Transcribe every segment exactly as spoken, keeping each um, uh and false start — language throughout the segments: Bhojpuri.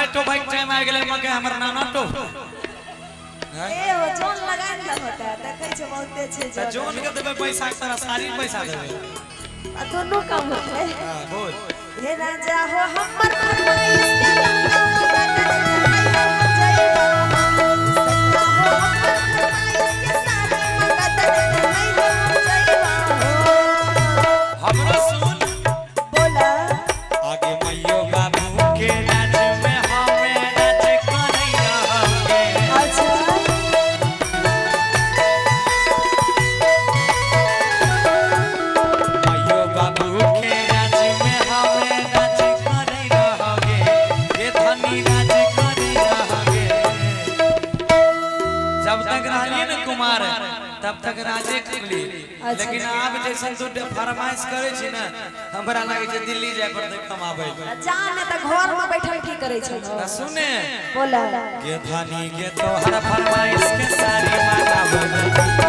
टो भाई टाइम आ गेले मके हमर नाना टो ए वो जोन लगान का होता है देखै छ बहुते छे त जोन के देबे पैसा तोरा सारी पैसा देबे आ दोनों काम होते हां बोल हे राजा हो हमर फरमाइश के लंगा बदन नहीं जाइबा सैया हो हमर फरमाइश के सारी मगद नहीं जाइबा हमरा सुन बोला आगे मैयो बाबू के नाच में हमें नाच करई रहंगे अच्छा मैयो बाबू के नाच में हमें नाच करई रहंगे ये धनी नाच करई रहंगे जब तक रहलिए न कुमार तब तक राजे करली लेकिन आप जैसन तू फरमाइश करे छी ना हमरा लागे छै दिल्ली जाय पर कमाबै जाने त घर में बैठल की करे छै सुने बोला के धनी के तोहर फरमाइश के सारी मांगाबै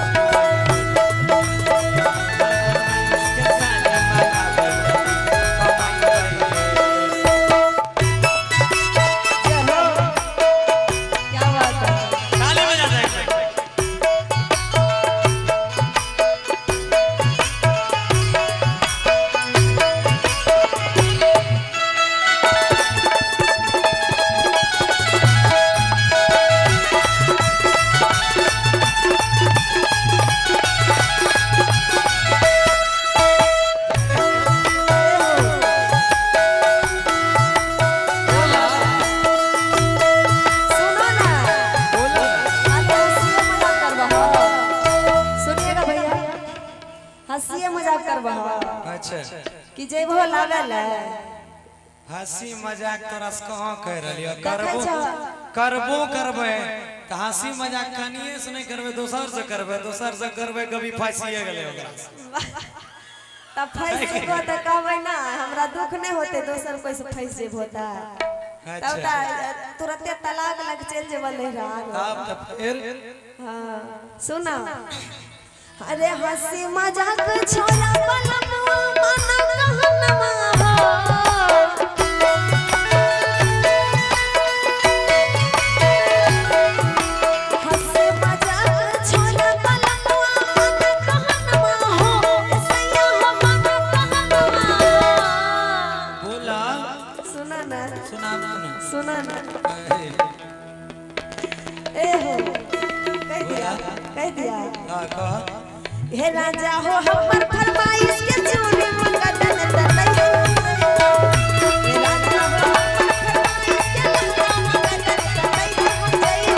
हंसी मजाक करबा अच्छा कि जेबो लागल हंसी मजाक तोरा से कहां कह रहलियो करबो करबो करबे त हंसी मजाक कनिए से नहीं करबे दोसर से करबे दोसर से करबे कभी फांसिए गेले ओकरा तब फंस जेबो त कहबै ना हमरा दुख नहीं होते दोसर कोई से फंस जेब होता तब त तुरंत तलाक लग चल जेबो लेरा तब तब फिर हां सुना अरे हंसी मजाक छोड़ा बलनुआ माना कहनवा हो हंसी मजाक छोड़ा बलनुआ माना कहनवा हो सैया हो माना कहनवा बोला सुना ना सुना सुना ना ए हो कह दिया कह दिया हां कह हे राजा हो हमर फरमाइश के चोरी मगद नहीं हे राजा हो हमर फरमाइश के लंगा मगद नहीं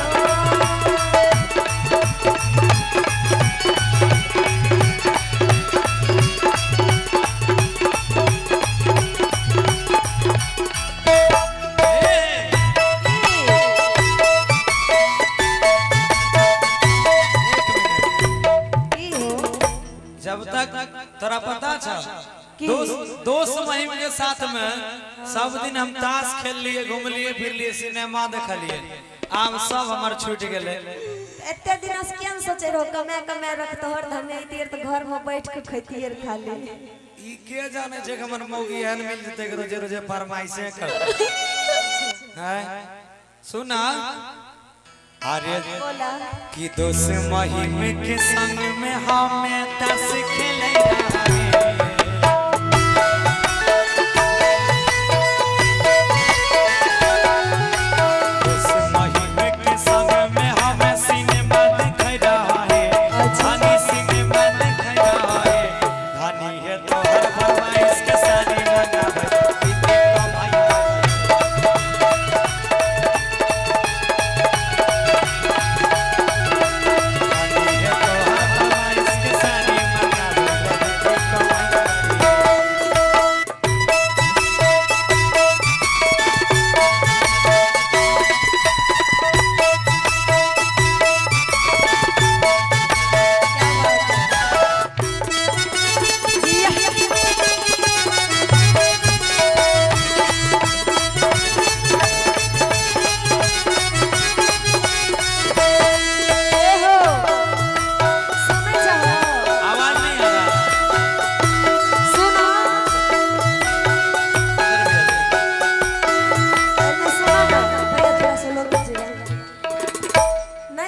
जब तक तोरा पता छ दोस्त दोस्त महिम के साथ में सब दिन हम ताश खेल लिए घूम लिए फिर लिए सिनेमा देख लिए आब सब हमर छूट गेले एते दिन से केन सोचे रहो कमे कमे रख तोहर धमे तीर त घर में बैठ के खैतिए खाली ई के जाने छै हमर मौगी हन मिल जते रोज रोज फरमाइशे कर हैं सुना अरे बोला कि दोस्त महिम के संग में हमें ताश खेले रहे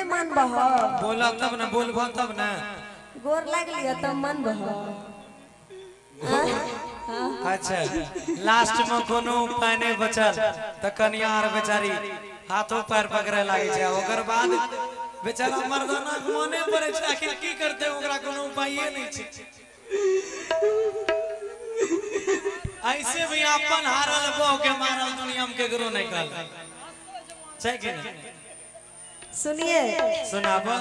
मन बह बोला तब ना, बोलबो तब ना। गोर लाग लिया तब मन बह। अच्छा लास्ट में कोनो उपाय नहीं बचल तो कन्या और बेचारी हाथों पैर पकड़े लागे छे। ओकर बाद बेचारा मर्दाना मने पड़े छे, आखिर की करते ओकरा कोनो उपाय नहीं छे। ऐसे भी अपन हारल बो के मारल दुनिया में केकरो नहीं कल छै कि नहीं। सुनिए सुनाबो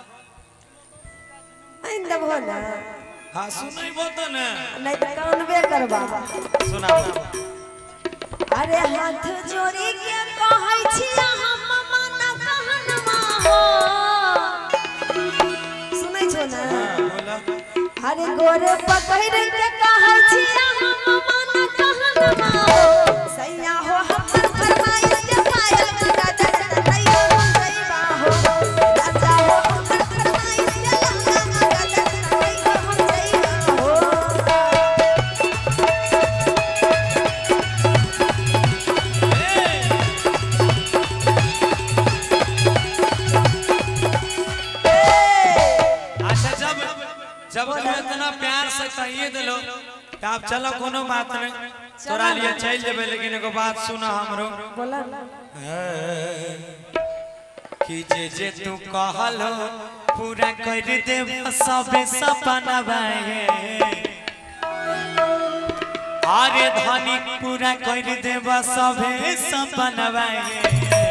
आइन दबो ना। हां सुनैबो तो ना, नहीं तो कानबे करबा। सुनाबो। अरे हाथ जोड़ी के कहै छी हम माना कहनमा हो। सुनै छो ना? हां बोला। अरे गोरे पकड़ के कहै छी हम माना कहनमा हो। सैया हो हमर फरमाइश के पायल राजा नहीं हो जइबा हो। राजा हो हमर फरमाइश के लहंगा राजा नहीं हो जइबा हो। जब तुम इतना प्यार से कहिए दिलो तो आप चलो कोनो बात नहीं, तोरा लिए चल जेबे। लेकिन एगो बात सुना हमरो, बोला कि जे जे तू कहलो पूरा कर दे सब सपना बाए। अरे धनी पूरा कर दे सब सपना बाए।